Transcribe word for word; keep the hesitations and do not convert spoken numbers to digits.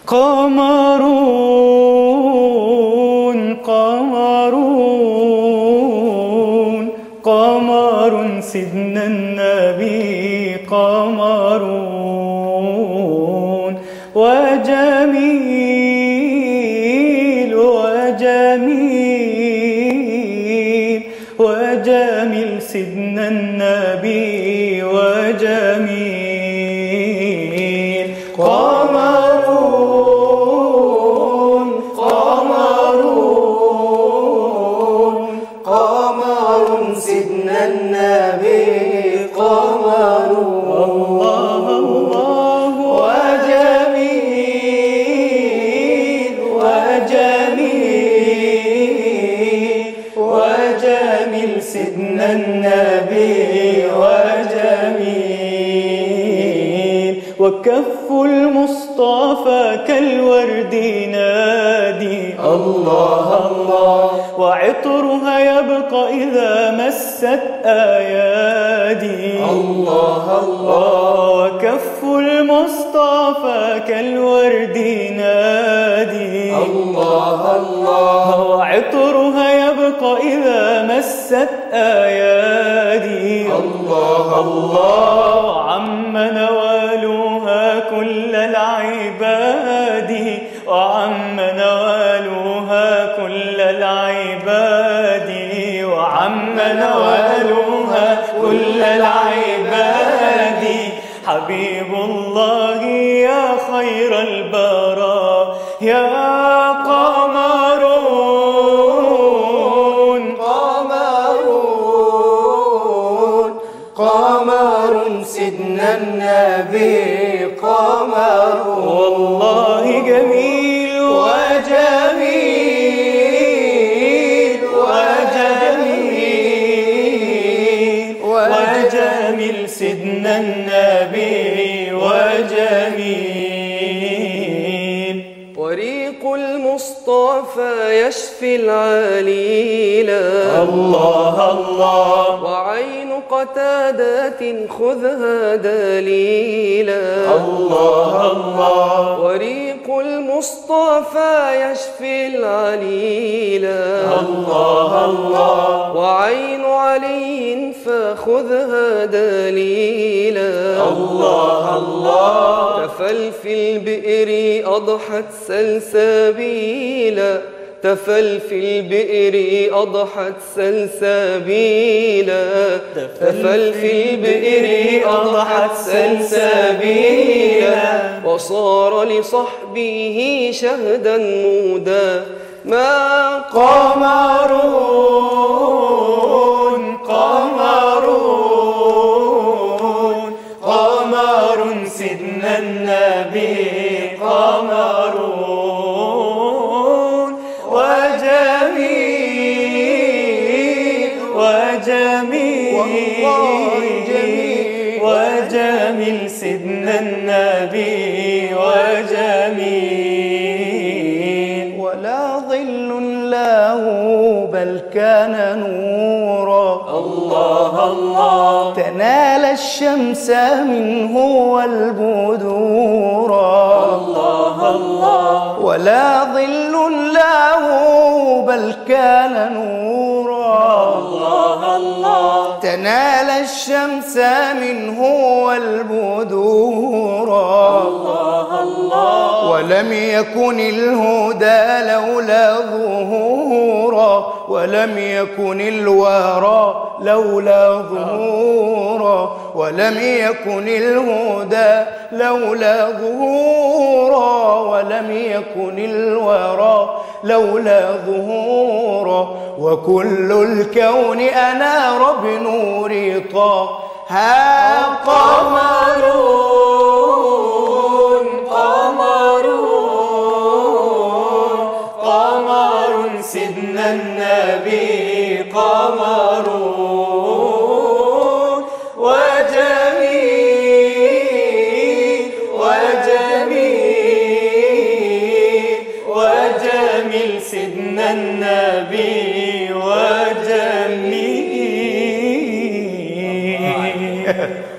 قمرون قمرون قمر سيدنا النبي قمرون وجميل وجميل وجميل سيدنا النبي وجميل قمرون قمرون قمر سيدنا النبي قمرون الله الله وجميل وجميل وجميل سيدنا النبي وجميل وكف المصطفى كالورد نادي الله الله وعطرها يبقى إذا مست أيادي الله الله وكف المصطفى كالورد نادي الله الله وعطرها يبقى إذا مست أيادي الله الله عم نوالها كل العباد وعم نوالها كل العباد وعم نوالها كل العباد حبيب الله يا خير البراء يا قمرون قمرون قمر سيدنا النبي قمر والله جميل وجميل وجميل وجميل سيدنا النبي وجميل وريق المصطفى يشفي العليل الله الله وعين قتادة خذها دليلا الله الله وريق المصطفى يشفي العليل الله الله وعين علي فخذها دليلا الله الله تفل في البئر أضحت سلسبيلا تفل في البئر أضحت سلسبيلا تفل في البئر أضحت سلسبيلا وصار لصحبه شهدا مودا ما قمرون قمرون قمر سيدنا النبي قمرون وجميل وجميل وجميل سيدنا النبي وجميل ولا ظل له بل كان نورا الله الله تنال الشمس منه والبدورا الله الله ولا ظل له بل كان نورا الله الله تنال الشمس منه والبدورا الله الله ولم يكن الهدى لولا ظهورا ولم يكن الورى لولا ظهورا ولم يكن الهدى لولا ظهورا ولم يكن الورى لولا ظهورا وكل الكون أنار بنور طه قمرون قمرون قمر سيدنا النبي قمرون وجميل وجميل وجميل سيدنا النبي وجميل